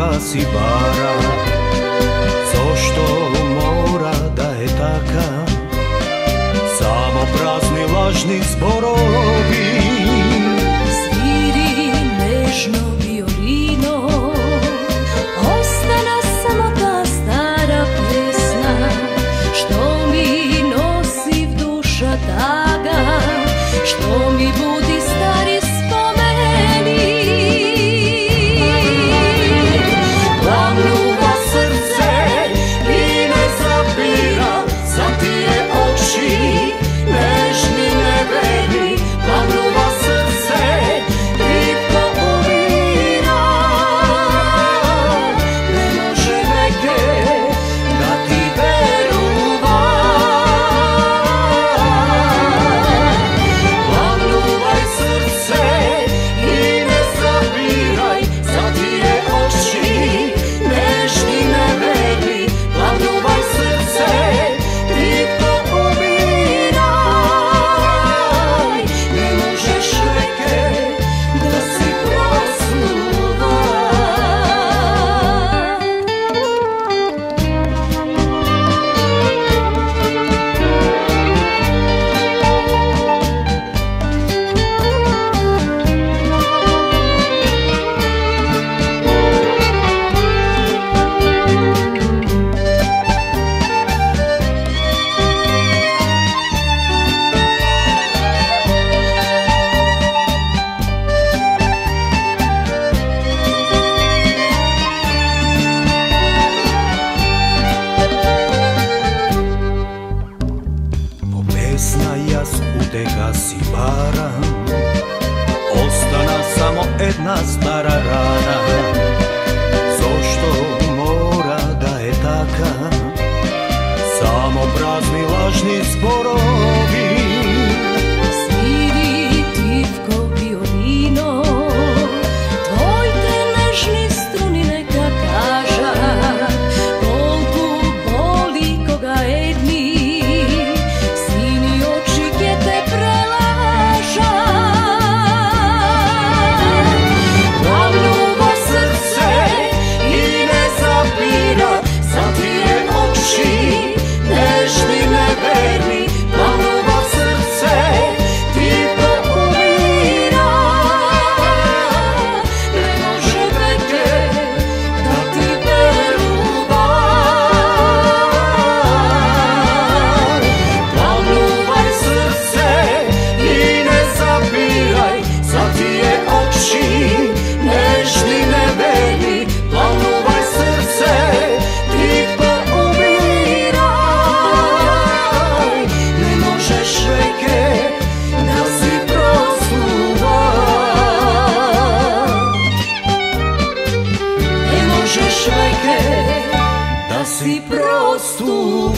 uteha si bara. Zašto mora da je taka? Samo prazni lažni zborovi. Sviri nežno violino, ostana samo ta stara pesma, što mi nosi duša taga, što mi budi stari spomeni. Plavnuva srce i ne zapira, za tije oči nežni neverni. Plavnuva srce i to umira, ne može neke da ti veruva. Plavnuvaj srce i ne zapiraj, za tije oči nežni neverni. Plavnuvaj srce i to umira, ne možeš neke da si prosluva. Pesna jas uteha si bara, ostana samo jedna stara rana. Zašto mora da je taka? Samo prazni lažni zborovi. Sviri divko violino, tvoj te nežni struni neka kaža, kolku boli koga edni, sini oči gdje te prelaža. Plavnuva srce i ne zapira, za tije oči nežni neverni. Plavnuva srce ti to umira, ne može neke da ti veruva. Plavnuvaj srce i ne zapiraj, za tije oči nežni neverni. Plavnuvaj srce ti to umira, ne možeš neke da si prosluva. Ne možeš neke da si prosluva.